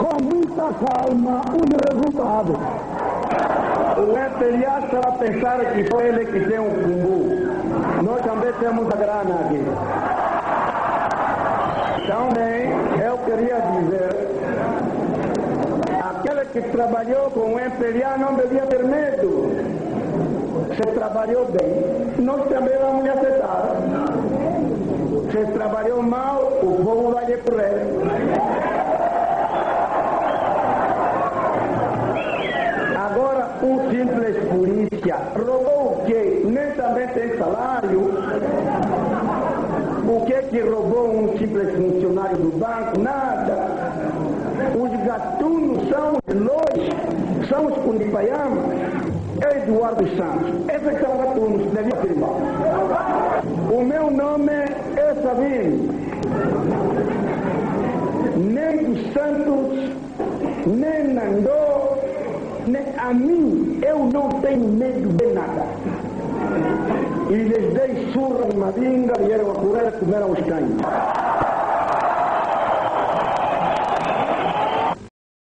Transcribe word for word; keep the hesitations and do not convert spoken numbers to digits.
com muita calma os resultados. O F L A estava a pensar que foi ele que tem um cumbu. Nós também temos a grana aqui. Também eu queria dizer, aquele que trabalhou com o F L A não devia ter medo. Se trabalhou bem, nós também vamos lhe aceitar. Se trabalhou mal, o povo vai lhe correr. Agora, um simples polícia roubou o quê? Nem também tem salário. O que é que roubou um simples funcionário do banco? Nada. Os gatunos são os lois, são os cundipaiamas. Eduardo Santos. Esses são gatunos, devia afirmar. O meu nome é Sabino. Nem dos Santos, nem Nandô, nem a mim, eu não tenho medo de nada. E lhes dei surra em Madinga, vieram a correr, comeram os cães.